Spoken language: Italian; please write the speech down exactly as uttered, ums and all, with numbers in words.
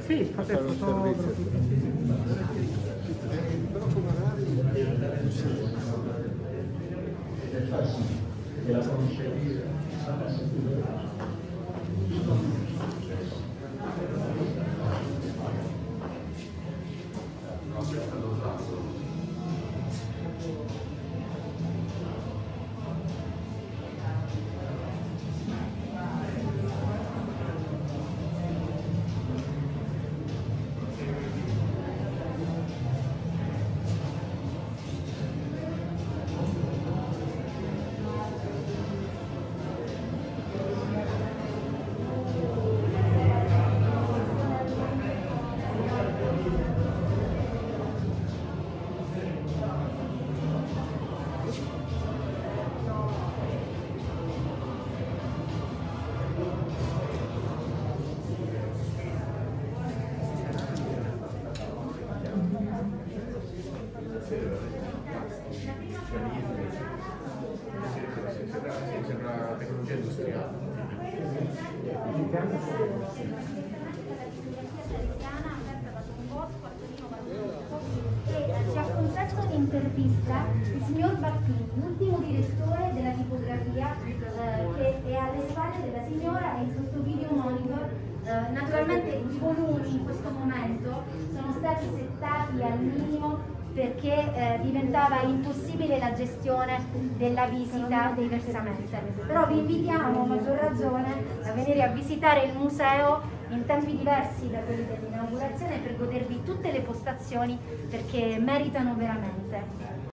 Sì, fate fotografi. Però come orari che la conoscevi sembra tecnologia industriale. E ci ha concesso un'intervista il signor Battini, l'ultimo direttore della tipografia, eh, che è alle spalle della signora, e in questo video monitor. Eh, naturalmente i volumi in questo momento sono stati settati al minimo perché eh, diventava impossibile la gestione della visita dei versamenti. Però vi invitiamo a maggior ragione a venire a visitare il museo in tempi diversi da quelli dell'inaugurazione per godervi tutte le postazioni, perché meritano veramente.